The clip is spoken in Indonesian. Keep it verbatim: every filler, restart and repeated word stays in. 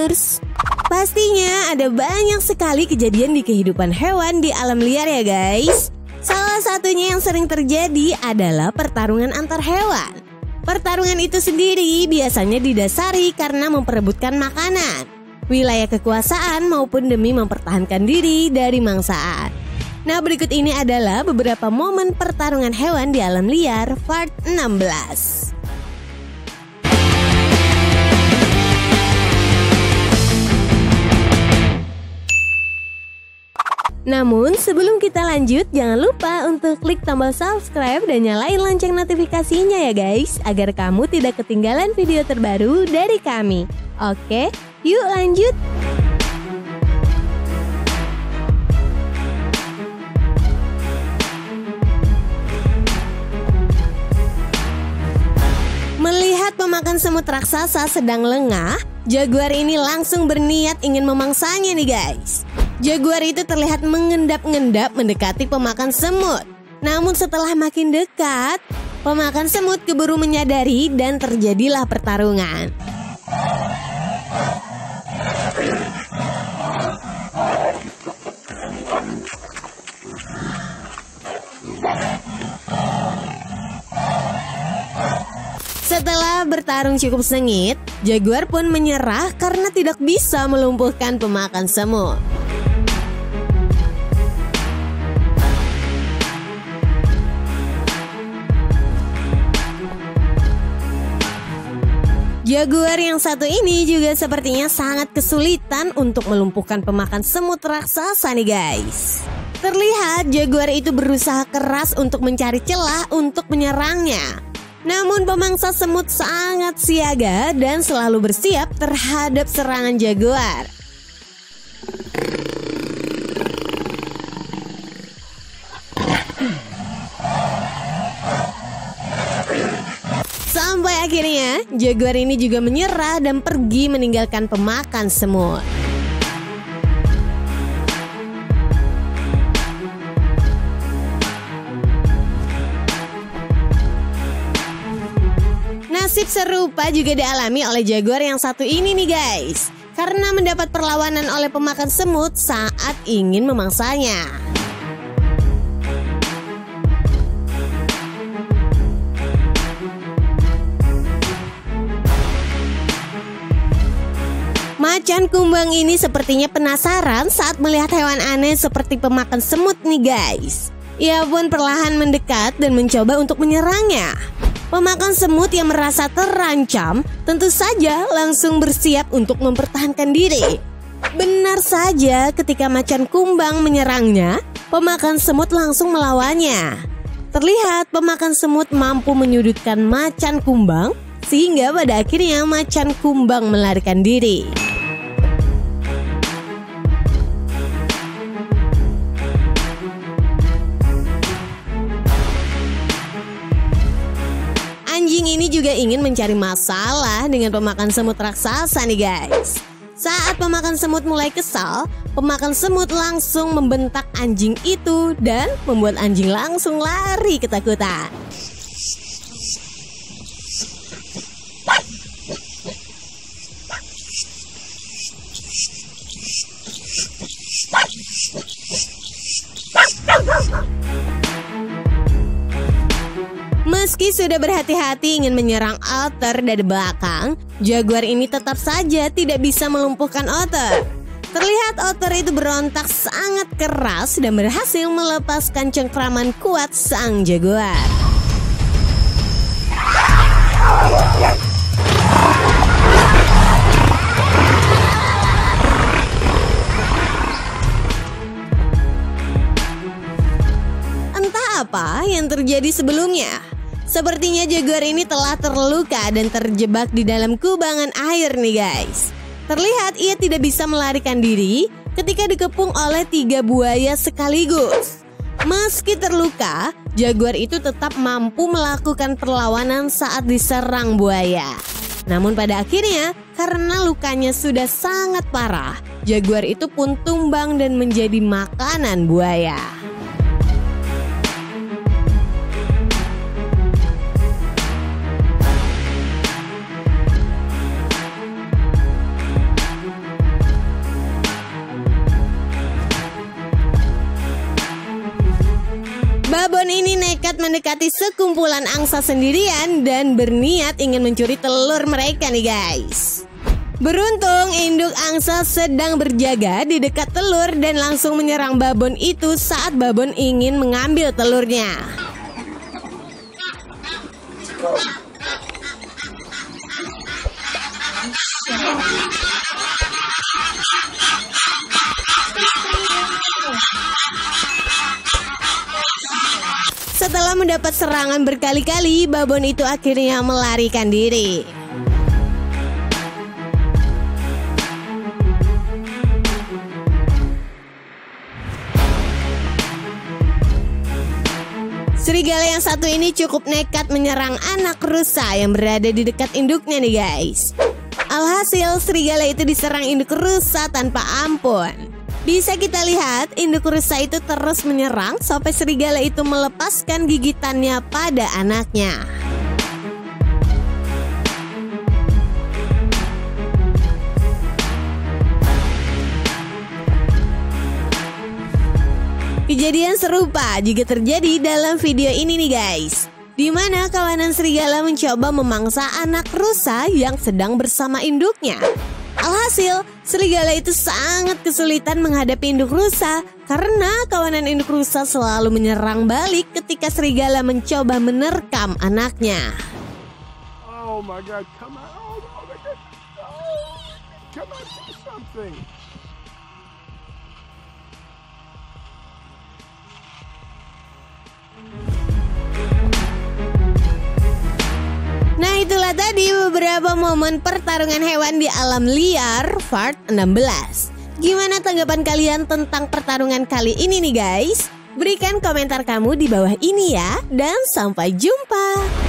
Dreamers. Pastinya ada banyak sekali kejadian di kehidupan hewan di alam liar ya guys. Salah satunya yang sering terjadi adalah pertarungan antar hewan. Pertarungan itu sendiri biasanya didasari karena memperebutkan makanan, wilayah kekuasaan maupun demi mempertahankan diri dari mangsaan. Nah, berikut ini adalah beberapa momen pertarungan hewan di alam liar part enam belas. Namun sebelum kita lanjut, jangan lupa untuk klik tombol subscribe dan nyalain lonceng notifikasinya ya guys, agar kamu tidak ketinggalan video terbaru dari kami. Oke, yuk lanjut! Melihat pemakan semut raksasa sedang lengah, jaguar ini langsung berniat ingin memangsanya nih guys. Jaguar itu terlihat mengendap-endap mendekati pemakan semut. Namun setelah makin dekat, pemakan semut keburu menyadari dan terjadilah pertarungan. Setelah bertarung cukup sengit, jaguar pun menyerah karena tidak bisa melumpuhkan pemakan semut. Jaguar yang satu ini juga sepertinya sangat kesulitan untuk melumpuhkan pemakan semut raksasa nih guys. Terlihat jaguar itu berusaha keras untuk mencari celah untuk menyerangnya. Namun pemangsa semut sangat siaga dan selalu bersiap terhadap serangan jaguar. Sampai akhirnya jaguar ini juga menyerah dan pergi meninggalkan pemakan semut. Nasib serupa juga dialami oleh jaguar yang satu ini nih guys, karena mendapat perlawanan oleh pemakan semut saat ingin memangsanya. Macan kumbang ini sepertinya penasaran saat melihat hewan aneh seperti pemakan semut nih guys. Ia pun perlahan mendekat dan mencoba untuk menyerangnya. Pemakan semut yang merasa terancam tentu saja langsung bersiap untuk mempertahankan diri. Benar saja, ketika macan kumbang menyerangnya, pemakan semut langsung melawannya. Terlihat pemakan semut mampu menyudutkan macan kumbang, sehingga pada akhirnya macan kumbang melarikan diri. Anjing ini juga ingin mencari masalah dengan pemakan semut raksasa nih guys. Saat pemakan semut mulai kesal, pemakan semut langsung membentak anjing itu dan membuat anjing langsung lari ketakutan. Meski sudah berhati-hati ingin menyerang otter dari belakang, jaguar ini tetap saja tidak bisa melumpuhkan otter. Terlihat otter itu berontak sangat keras dan berhasil melepaskan cengkraman kuat sang jaguar. Entah apa yang terjadi sebelumnya. Sepertinya jaguar ini telah terluka dan terjebak di dalam kubangan air nih guys. Terlihat ia tidak bisa melarikan diri ketika dikepung oleh tiga buaya sekaligus. Meski terluka, jaguar itu tetap mampu melakukan perlawanan saat diserang buaya. Namun pada akhirnya, karena lukanya sudah sangat parah, jaguar itu pun tumbang dan menjadi makanan buaya. nekat mendekati sekumpulan angsa sendirian dan berniat ingin mencuri telur mereka nih guys. Beruntung induk angsa sedang berjaga di dekat telur dan langsung menyerang babon itu saat babon ingin mengambil telurnya. Setelah mendapat serangan berkali-kali, babon itu akhirnya melarikan diri. Serigala yang satu ini cukup nekat menyerang anak rusa yang berada di dekat induknya nih guys. Alhasil serigala itu diserang induk rusa tanpa ampun. Bisa kita lihat induk rusa itu terus menyerang sampai serigala itu melepaskan gigitannya pada anaknya. Kejadian serupa juga terjadi dalam video ini nih guys, di mana kawanan serigala mencoba memangsa anak rusa yang sedang bersama induknya. Alhasil, serigala itu sangat kesulitan menghadapi induk rusa karena kawanan induk rusa selalu menyerang balik ketika serigala mencoba menerkam anaknya. Oh my God, come on. Oh, oh my God. Oh, come on, do something. Nah itulah tadi beberapa momen pertarungan hewan di alam liar part enam belas. Gimana tanggapan kalian tentang pertarungan kali ini nih guys? Berikan komentar kamu di bawah ini ya. Dan sampai jumpa.